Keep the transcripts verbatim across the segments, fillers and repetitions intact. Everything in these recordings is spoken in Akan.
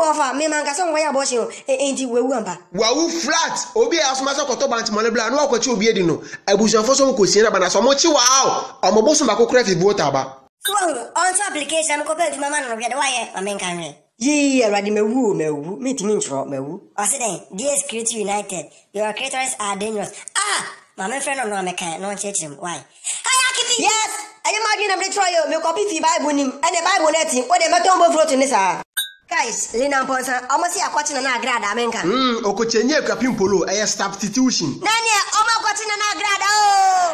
offer me man ka so nwa ya abortion enti wewu ampa wawu flat obi asoma so koto bank money bla no akochi obi edi no abusuafo so ko sie na ba na so mo chi wa omo boso ba kokora fi vote ba so on to application ko pe mama no hwe de waye amen kan hwe yi already mewu mewu me timi nchro mewu asiden dear Security United your creators are dangerous ah mama friend no me kan no chechim why yes any margin am dey try you me copy fi Bible nim any Bible net o de meton bo fruit ni sa guys lina mponsa omosi akwachi na na agrada amenka mm okochenye kwapim polo eye substitution nani omo akwachi na na agrada oh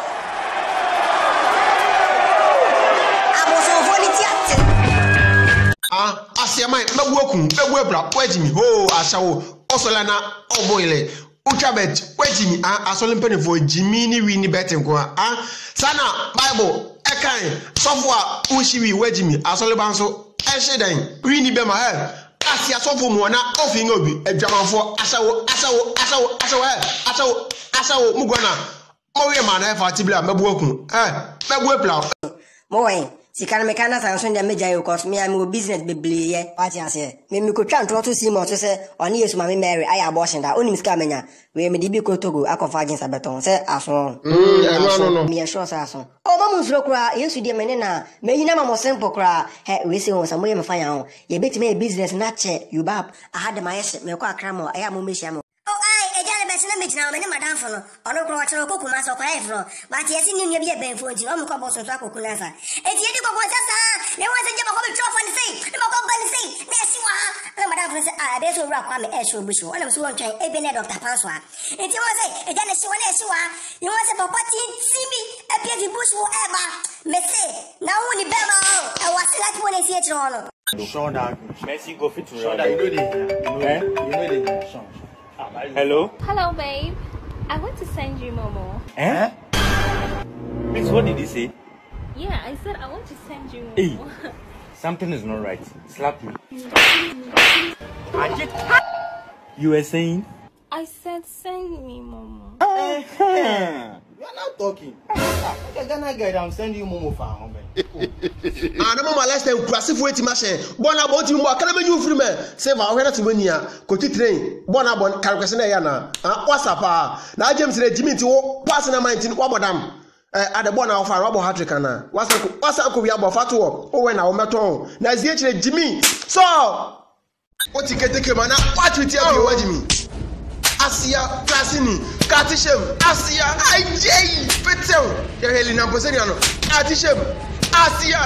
aboso volunteer ah asiamai megbu okun megbu ebra kwejimi ho asawo osola na oboile Uchabet, wejimi ah asole mpene fo jimi ni wi ni betin ko ah sana Bible ekan sofwa ushiwi wejimi asole banso eshedan wi ni be ma he asia sofo mu na ofi ngobi adwamanfo asawo asawo asawo asawo asawo asawo mugona mo wi ma na fa tibla mebu okun eh mebu epla mo wen sikana mekana sanso ndia meja yo cause me am business beble ye party ase me mi ko twa nto to si mo to se oni yesu ma me Mary aya abortion da oni miska menya we me dibi ko togo akofa agin sabeton se aso mm no no no me sure sa aso o ma munzuro kra yesu die mene na me hina ma mo simple kra he we se won samoye me fanya ho ye beti me business na che you bab ahade ma yese me ko akra mo aya mo mehia mo oh ai ejale be na mejina me ne madam fo no ono kro wa chero koku ma so kwa efro but yesi ni nua bi e ben fo nti o mo ko bo so so akoku na sa eti edi ko ko sa ne wa se je ba ko be trofo ni sei ne ba ko ba ni sei ne si wa na madam fo se ah be so ra kwa me e so busho ona so won twan e be ne doctor Panswa eti wa se ejale si wa ne si wa you wa se papa ti simi e pie di busho e ba me se na hu ni be ma o e wa se lati mo ne si e chiro no Sean that Messi go fit to Sean that you know the you know, eh? you know the Sean. Hello? Hello, babe. I want to send you Momo. Eh? Please, what did he say? Yeah, I said I want to send you Momo. Hey, something is not right. Slap me. You were saying? I said send me Momo. Uh-huh. You are not talking. Okay, Ghana guy, I'm sending you Momo for home. Ah, no mama last time kwasifo eti machine bona bo ti mo akana menyu free me save a hwena timania koti train bona bon kalkwese na ya na ah WhatsApp ah na James re Jimmy ti wo pass na mind ni kwa bodam eh ade bona wo fa robo hat kana WhatsApp WhatsApp ko wi abofatu wo o we na wo meton na zie kire Jimmy so o ti keteke mana what with you wa Jimmy Asia Kasini Katishem Asia Ij Petel ya Helena Posenia no Katishem Asia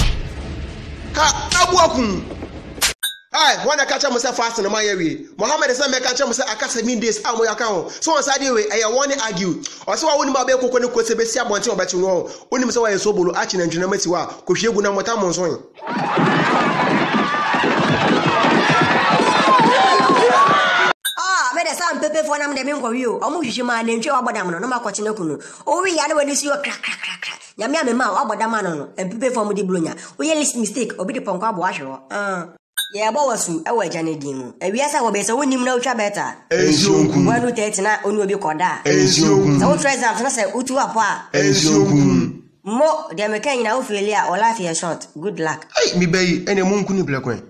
ha abuakun ai wana kacha mo se fast na mayewe Mohammed say me kacha mo se aka seven days amoy aka ho so on sade we e won argue o se wa woni ma be kokko ne ko se be si abonte obechi no oni se wa yeso bolo achi na ndwena mati wa ko hwiegu na mota mo nso me de sam pepe fo na me de me nkwa wi o omo hwihwe ma na ntwe wa bodam no no makoche na kunu o wi ya na wani si o kra kra kra kra nyame ame ma wa bodam no no pepe fo mo de blonya o ye list mistake obi de ponko abo ahwe ah ye bo wasu e wa jane din mu e wi asa wo be se wonim na utwa beta ezioku wanu tete na oni obi koda ezioku so treasure na se utu apo a ezioku mo de me kan na o feli a o life ye short good luck ai mi bayi ene mu nkuni blekwen